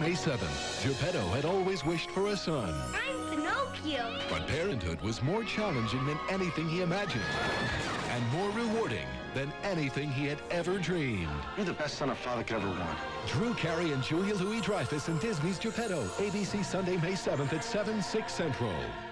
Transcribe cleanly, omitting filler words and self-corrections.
May 7th, Geppetto had always wished for a son. I'm Pinocchio. But parenthood was more challenging than anything he imagined. And more rewarding than anything he had ever dreamed. You're the best son a father could ever want. Drew Carey and Julia Louis Dreyfus in Disney's Geppetto. ABC Sunday, May 7th at 7, 6 Central.